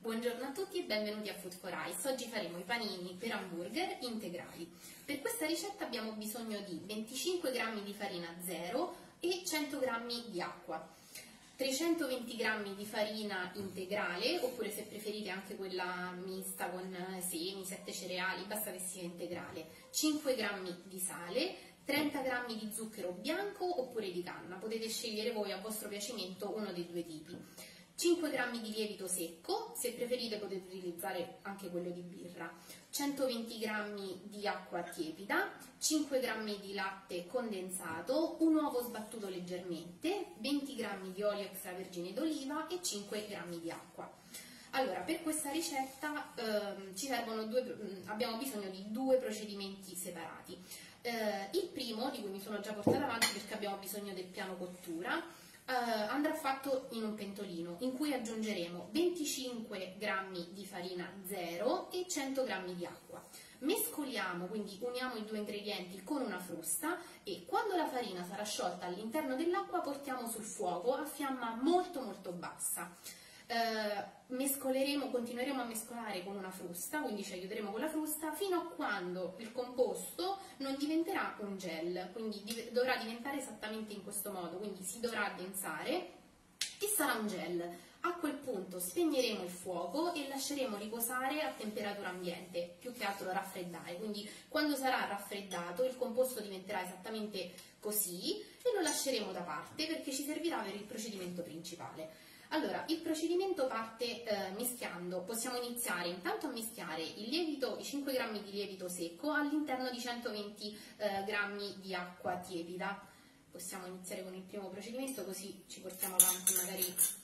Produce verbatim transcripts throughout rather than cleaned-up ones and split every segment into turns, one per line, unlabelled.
Buongiorno a tutti e benvenuti a Food for Ice. Oggi faremo i panini per hamburger integrali. Per questa ricetta abbiamo bisogno di venticinque grammi di farina zero e cento grammi di acqua, trecentoventi grammi di farina integrale, oppure se preferite anche quella mista con semi, sette cereali, basta che sia integrale, cinque grammi di sale, trenta grammi di zucchero bianco oppure di canna, potete scegliere voi a vostro piacimento uno dei due tipi, cinque grammi di lievito secco, se preferite potete utilizzare anche quello di birra, centoventi grammi di acqua tiepida, cinque grammi di latte condensato, un uovo sbattuto leggermente, venti grammi di olio extravergine d'oliva e cinque grammi di acqua. Allora, per questa ricetta ehm, ci servono due, abbiamo bisogno di due procedimenti separati. Eh, il primo, di cui mi sono già portata avanti perché abbiamo bisogno del piano cottura, Uh, andrà fatto in un pentolino in cui aggiungeremo venticinque grammi di farina zero e cento grammi di acqua. Mescoliamo, quindi uniamo i due ingredienti con una frusta e quando la farina sarà sciolta all'interno dell'acqua portiamo sul fuoco a fiamma molto molto bassa. Uh, mescoleremo, continueremo a mescolare con una frusta, quindi ci aiuteremo con la frusta fino a quando il composto non diventerà un gel, quindi div- dovrà diventare esattamente in questo modo, quindi si dovrà addensare e sarà un gel. A quel punto spegneremo il fuoco e lasceremo riposare a temperatura ambiente, più che altro raffreddare, quindi quando sarà raffreddato il composto diventerà esattamente così e lo lasceremo da parte perché ci servirà per il procedimento principale. Allora, il procedimento parte eh, mischiando, possiamo iniziare intanto a mischiare il lievito, i cinque grammi di lievito secco all'interno di centoventi eh, grammi di acqua tiepida. Possiamo iniziare con il primo procedimento così ci portiamo avanti, magari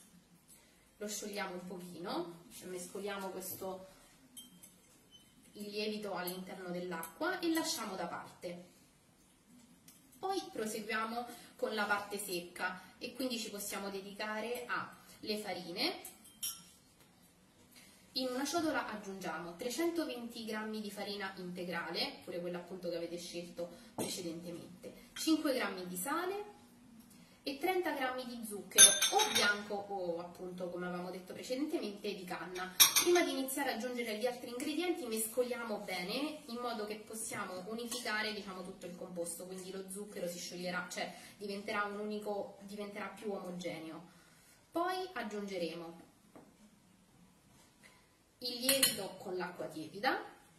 lo sciogliamo un pochino, mescoliamo questo, il lievito all'interno dell'acqua e lasciamo da parte. Poi proseguiamo con la parte secca e quindi ci possiamo dedicare a le farine. In una ciotola aggiungiamo trecentoventi grammi di farina integrale, pure quella appunto che avete scelto precedentemente, cinque grammi di sale e trenta grammi di zucchero o bianco o appunto, come avevamo detto precedentemente, di canna. Prima di iniziare ad aggiungere gli altri ingredienti mescoliamo bene in modo che possiamo unificare, diciamo, tutto il composto, quindi lo zucchero si scioglierà, cioè diventerà un unico, diventerà più omogeneo. Poi aggiungeremo il lievito con l'acqua tiepida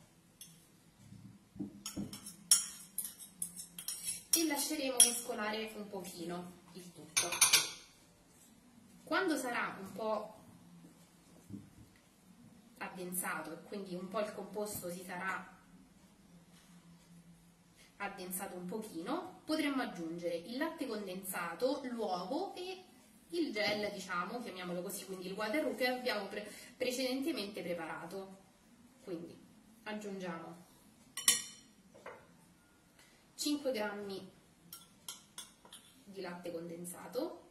e lasceremo mescolare un pochino il tutto. Quando sarà un po' addensato e quindi un po' il composto si sarà addensato un pochino, potremmo aggiungere il latte condensato, l'uovo e il gel, diciamo, chiamiamolo così, quindi il water roux che abbiamo pre precedentemente preparato. Quindi aggiungiamo cinque grammi di latte condensato,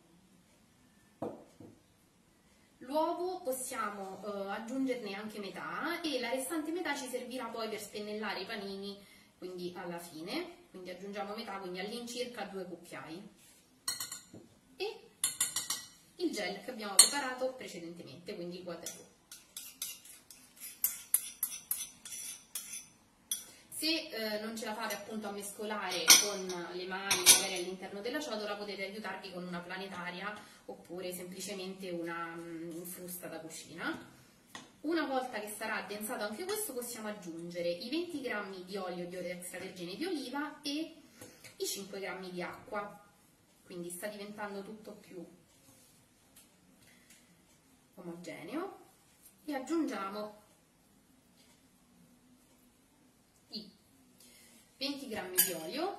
l'uovo possiamo eh, aggiungerne anche metà e la restante metà ci servirà poi per spennellare i panini, quindi alla fine, quindi aggiungiamo metà, quindi all'incirca due cucchiai. E il gel che abbiamo preparato precedentemente, quindi il water roux. Se eh, non ce la fate appunto a mescolare con le mani, magari all'interno della ciotola, potete aiutarvi con una planetaria oppure semplicemente una um, frusta da cucina. Una volta che sarà addensato anche questo, possiamo aggiungere i venti grammi di olio di olio extravergine di oliva e i cinque grammi di acqua. Quindi sta diventando tutto più omogeneo e aggiungiamo i venti grammi di olio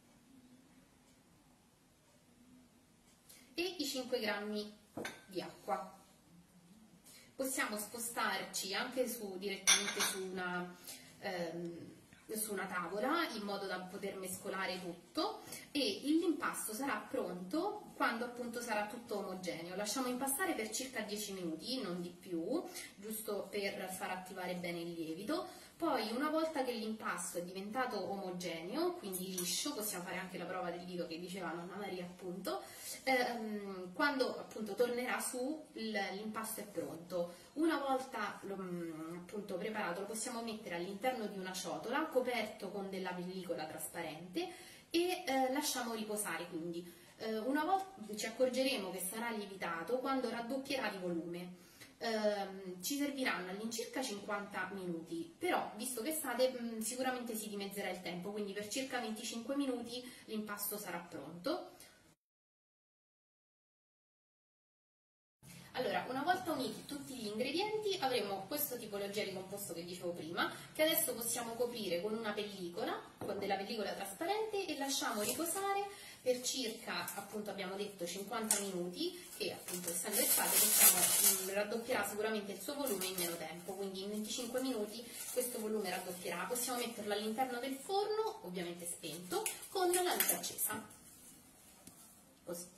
e i cinque grammi di acqua. Possiamo spostarci anche su, direttamente su una, ehm, su una tavola in modo da poter mescolare tutto e l'impasto sarà pronto quando appunto sarà tutto omogeneo. Lasciamo impastare per circa dieci minuti, non di più, giusto per far attivare bene il lievito. Poi una volta che l'impasto è diventato omogeneo, quindi liscio, possiamo fare anche la prova del dito che diceva nonna Maria appunto, ehm, quando appunto tornerà su l'impasto è pronto. Una volta volta lo, appunto preparato lo possiamo mettere all'interno di una ciotola coperto con della pellicola trasparente e eh, lasciamo riposare. Quindi eh, una volta ci accorgeremo che sarà lievitato quando raddoppierà di volume. Eh, ci serviranno all'incirca cinquanta minuti, però visto che estate mh, sicuramente si dimezzerà il tempo, quindi per circa venticinque minuti l'impasto sarà pronto. Allora, una volta uniti tutti gli ingredienti avremo questo tipologia di composto che dicevo prima, che adesso possiamo coprire con una pellicola, con della pellicola trasparente, e lasciamo riposare per circa, appunto abbiamo detto, cinquanta minuti, che appunto essendo estate possiamo, mh, raddoppierà sicuramente il suo volume in meno tempo, quindi in venticinque minuti questo volume raddoppierà. Possiamo metterlo all'interno del forno, ovviamente spento, con la luce accesa. Così.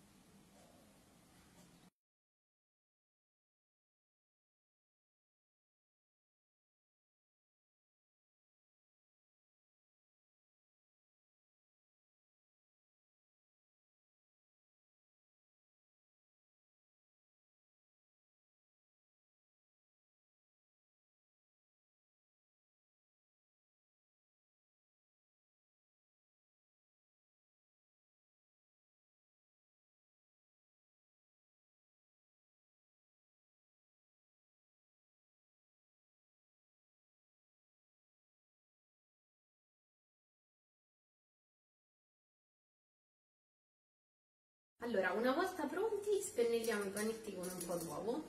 Allora, una volta pronti, spennelliamo i panetti con un po' d'uovo.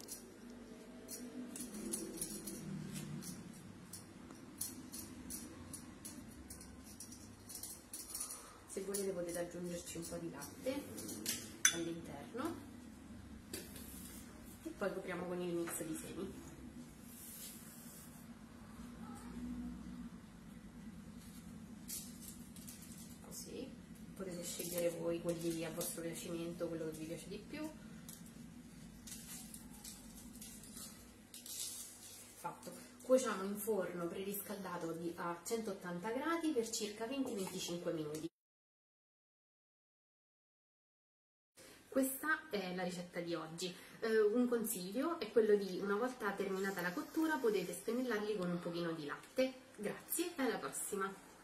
Se volete potete aggiungerci un po' di latte all'interno e poi copriamo con il mix di semi. Così, potete scegliere voi quelli a vostro piacimento, quello che vi piace di più. Fatto. Cuociamo in forno preriscaldato a centottanta gradi per circa venti venticinque minuti. Questa è la ricetta di oggi. Eh, un consiglio è quello di, una volta terminata la cottura, potete spennellarli con un pochino di latte. Grazie e alla prossima!